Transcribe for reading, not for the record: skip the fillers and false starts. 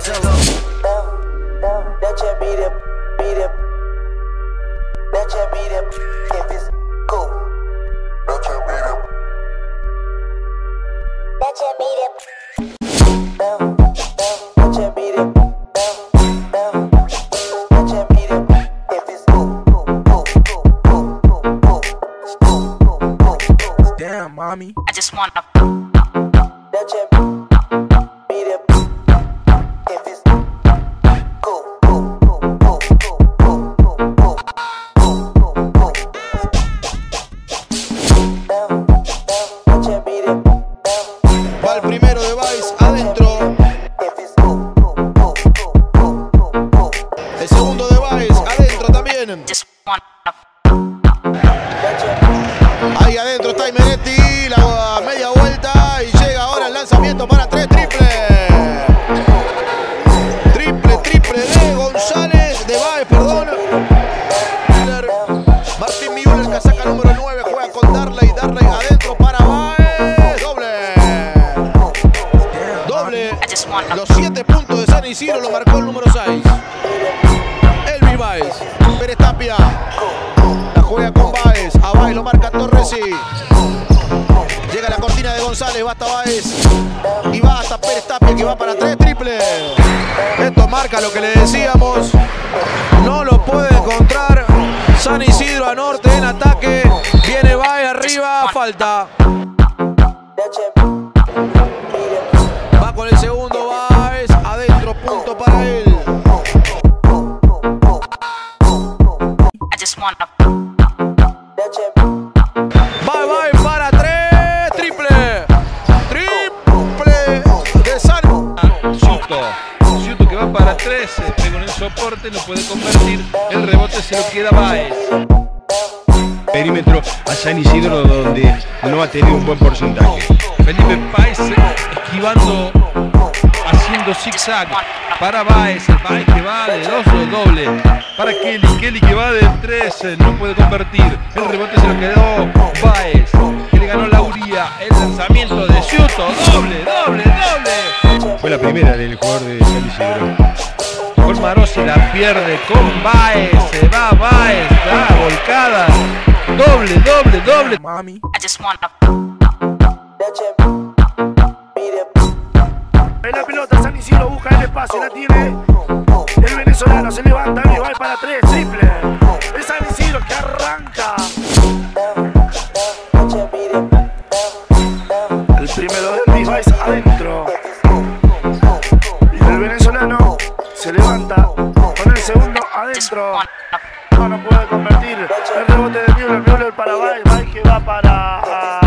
Marcelo. Damn, mommy. I just wanna. Va el primero de Vice adentro. El segundo de Vice adentro también. Just wanna. Ahí adentro está Imenetti, la media vuelta y llega ahora el lanzamiento para tres triples. Triple de González, de Baez, perdón. Martín Müller, casaca número 9, juega con Darley adentro para Baez. Doble. Los 7 puntos de San Isidro lo marcó el número 6. Elvis Baez, Pérez Tapia. La juega con Baez, a Baez lo marca Torresi. Llega la cortina de González, basta Baez. Y va hasta Pérez Tapia que va para 3 triples. Esto marca lo que le decíamos. No lo puede encontrar San Isidro a norte en ataque. Viene Baez arriba, falta. Va con el segundo Baez, adentro, punto para él. I just wanna. Va para 3, triple de San. Ciuto que va para 13, pega con el soporte, no puede convertir, el rebote se lo queda Baez. Perímetro a San Isidro donde no ha tenido un buen porcentaje. Felipe Baez esquivando, haciendo zigzag para Baez, el Baez que va de 2 doble para Kelly que va de 13, no puede convertir, el rebote se lo quedó Baez, que le ganó la Uría, el lanzamiento de Ciuto, doble. Fue la primera del jugador de San Isidro. Con Marosi la pierde, con Baez, se va Baez, da volcada, doble. Mommy. I just wanna. En la pelota San Isidro busca el espacio, la tiene el venezolano, se levanta y va para 3, triple. Es San Isidro que arranca. El primero de Elvis Baez adentro. Y el venezolano se levanta con el segundo Just adentro. wanna. No puede convertir. El rebote de Müller para Baez, Baez que va para